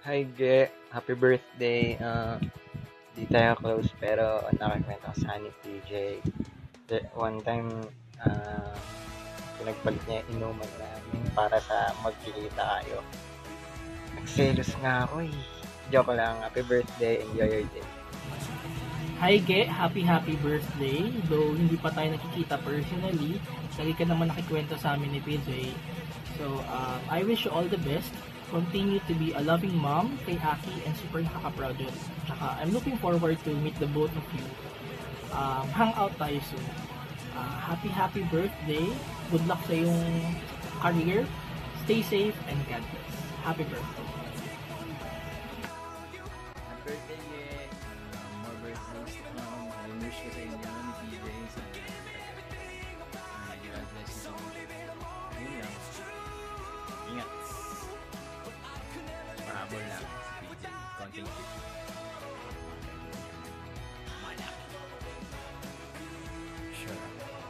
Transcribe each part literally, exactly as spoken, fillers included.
Hi, Ge. Happy birthday. Uh, di tayo close pero nakakwento ko sa ni P J. The- One time, uh, pinagpalit niya yung inuman namin para sa magkikita kayo. Nagselos nga ako eh. Joke lang. Happy birthday. Enjoy your day. Hi Ge, happy happy birthday. Though hindi pa tayo nakikita personally, lagi ka naman nakikwento sa amin ni P J. So, um, I wish you all the best. Continue to be a loving mom kay Aki and super nakaka-proud yun. Tsaka, I'm looking forward to meet the both of you. Um, hang out tayo soon. Uh, happy happy birthday. Good luck sa iyong career. Stay safe and God bless. Happy birthday. Happy birthday, Ye! Uh, more birthdays to come. I wish ko sa inyo ni P J sa uh, God bless you so much. Yun lang. Ingat. Pahabol lang si P J. Konting tip. Sure.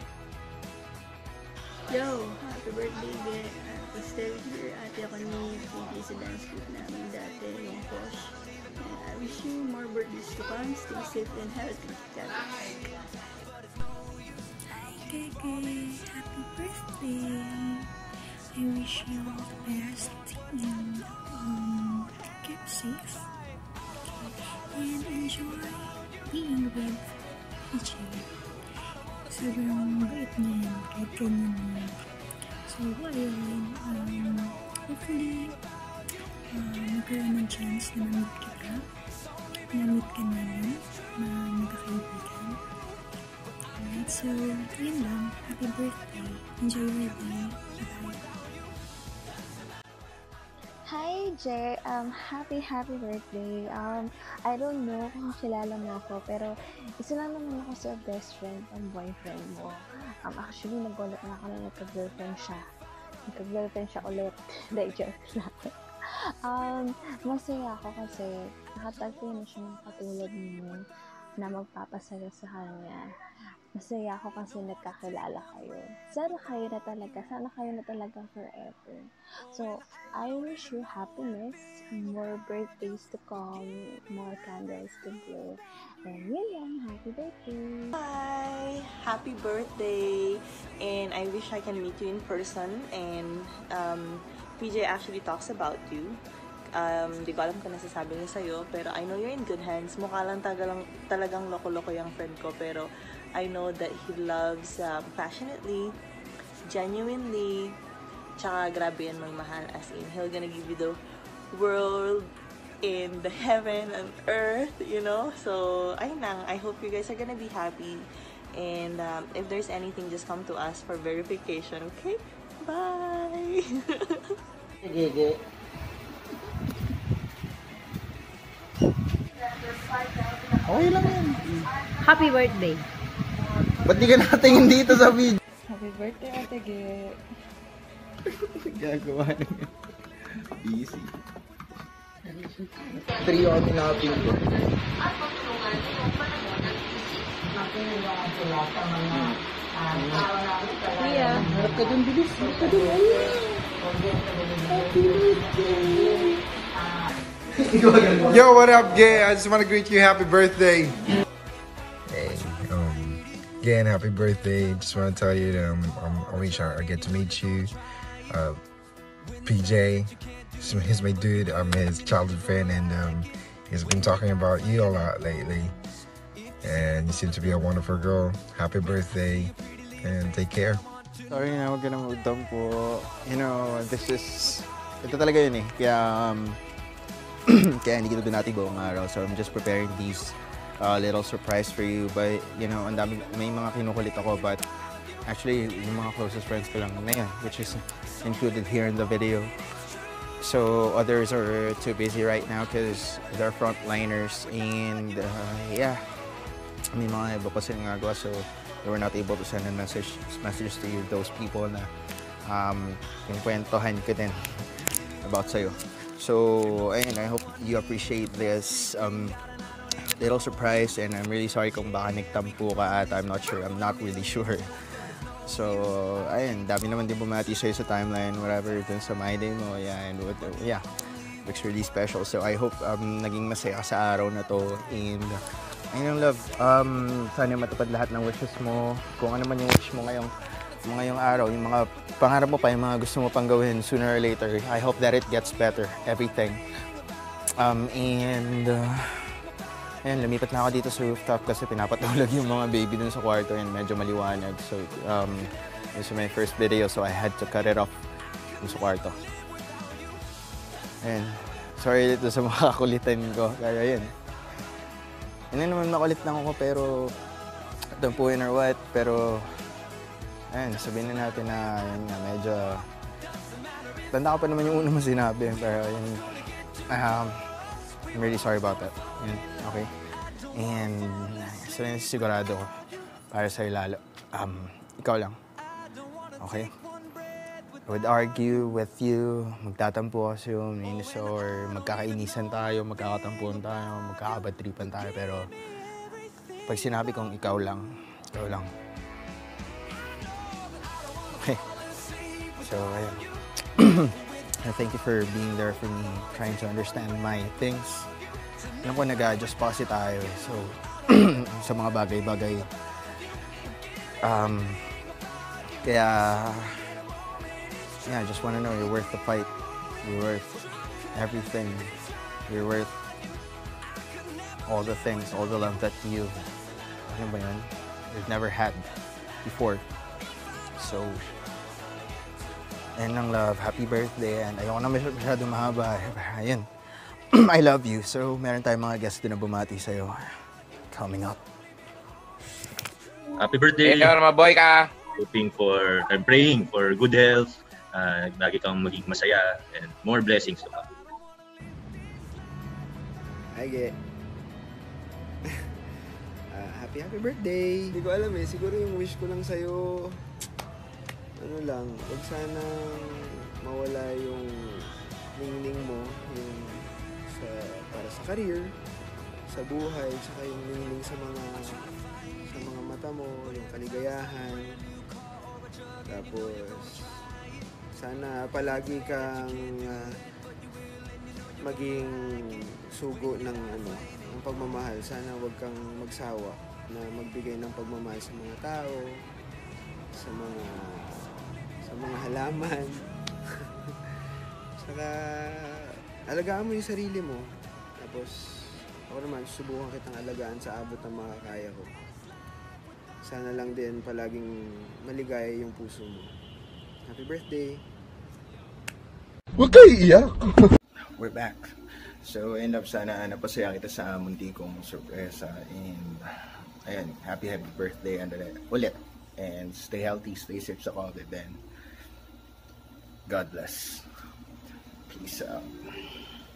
Yo! Happy birthday, Be! Uh, Pastel here. Ate ako ni P J sa dance group namin dati, yung Posh. And I wish you more birthdays to come. Stay safe and healthy. God bless. Hi, Gege. Happy birthday. I wish you all the best and um, get safe and enjoy being with P J. Sobrang mabait niya yan, kahit ganyan niya. So, ayun, um, hopefully, uh, magkaroon ng chance na ma-meet kita, na-meet ka namin, na magkakaibigan. Alright, so, yun lang. Happy birthday. Enjoy your day. Bye. Hi, Jay. Um, happy, happy birthday. Um, I don't know kung kilala mo ako, pero isa lang naman ako sa best friend ang boyfriend mo. Um, actually, nagulat na ako na nagka-girlfriend siya. Nagka-girlfriend siya ulit. Dahil joke lang. um, masaya ako kasi nakatagpo na siya ng katulad mo na magpapasaya sa kanya. Masaya ako kasi nagkakilala kayo. Sana kayo na talaga. Sana kayo na talaga forever. So, I wish you happiness, more birthdays to come, more candles to blow. And yun lang, happy birthday! Hi! Happy birthday! And I wish I can meet you in person. And um, P J actually talks about you. Um, di ko alam kung nasasabi niya sa'yo, pero I know you're in good hands. Mukha lang talagang, talagang loko-loko yung friend ko, pero I know that he loves um, passionately, genuinely, tsaka grabe yan magmahal, as in, he'll gonna give you the world in the heaven and earth, you know? So, ayun lang, I hope you guys are gonna be happy. And um, if there's anything, just come to us for verification, okay? Bye! Gege. Okay lang yan. Happy birthday. Ba't di ka natingin dito sa video? Happy birthday, Ate Ge! Gagawa na yan. Busy. Trio kami natin ko. Kuya. Harap ka dun, bilis. Harap ka dun. Happy birthday. Yo, what up, Gay? I just want to greet you happy birthday. Hey, um, again, happy birthday. Just want to tell you that I'm, I'm, I wish I, I get to meet you. Uh, P J, he's my dude. I'm his childhood friend, and um, he's been talking about you a lot lately. And you seem to be a wonderful girl. Happy birthday, and take care. Sorry na, huwag ka na magtampo. You know, this is... Ito talaga yun eh. Kaya, um, kaya hindi kita binati buong araw. So I'm just preparing these uh, little surprise for you. But, you know, ang dami, may mga kinukulit ako. But actually, yung mga closest friends ko lang na yan, which is included here in the video. So others are too busy right now because they're frontliners. And, uh, yeah, may mga iba pa silang nagawa. So they were not able to send a message, messages to you, those people na um, yung kwentohan ko din about sa'yo. So, ayun, I hope you appreciate this um, little surprise, and I'm really sorry kung baka nagtampo ka at I'm not sure, I'm not really sure. So, ayun, dami naman din bumati sa'yo sa timeline, whatever, dun sa My Day mo, yeah, and what, yeah. looks really special. So I hope um, naging masaya ka sa araw na to. And ayun, love, um, sana matupad lahat ng wishes mo. Kung ano man yung wish mo ngayong, ngayong araw, yung mga pangarap mo pa, yung mga gusto mo pang gawin sooner or later. I hope that it gets better, everything. Um, and, uh, ayun, lumipat na ako dito sa rooftop kasi pinapatulog yung mga baby dun sa kwarto and medyo maliwanag. So, um, this is my first video, so I had to cut it off dun sa kwarto. Ayun, sorry dito sa mga kulitan ko, kaya yun. Hindi naman makulit lang ako, pero tampuin or what, pero ayun, sabihin na natin na yun nga, medyo tanda ko pa naman yung una mo sinabi, pero yun, um, I'm really sorry about that. Yun, okay? And so yun, sigurado ko para sa'yo lalo, um, ikaw lang, okay? I would argue with you, magtatampo kasi yung minus or magkakainisan tayo, magkakatampuan tayo, magkakabatripan tayo, pero pag sinabi kong ikaw lang, ikaw lang. Okay. So, ayun. Thank you for being there for me, trying to understand my things. Alam ko nag-adjust pa kasi tayo, so, sa mga bagay-bagay. Um, kaya, yeah, I just want to know you're worth the fight. You're worth everything. You're worth all the things, all the love that you, ano ba yun? You've never had before. So, and ng love, happy birthday. And ayoko na masyadong mahaba. Ayun. I love you. So, meron tayong mga guests din na bumati sa'yo. Coming up. Happy birthday! Hey, maboy ka! Hoping for, I'm praying for good health. Uh, lagi kang maging masaya and more blessings to come. Hi, Ge. uh, happy, happy birthday! Hindi ko alam eh. Siguro yung wish ko lang sa'yo, ano lang, huwag sanang mawala yung ningning mo, yung sa, para sa career, sa buhay, saka yung ningning sa mga sa mga mata mo, yung kaligayahan. Tapos, sana palagi kang uh, maging sugo ng ano, ng pagmamahal. Sana wag kang magsawa na magbigay ng pagmamahal sa mga tao, sa mga sa mga halaman. Saka alagaan mo yung sarili mo. Tapos ako naman susubukan kitang alagaan sa abot ng makakaya ko. Sana lang din palaging maligaya yung puso mo. Happy birthday! Huwag kayo iiyak! We're back. So, end up sana napasaya kita sa munti kong sorpresa. And, ayan, happy happy birthday and ulit. And stay healthy, stay safe sa COVID. Then, God bless. Peace out.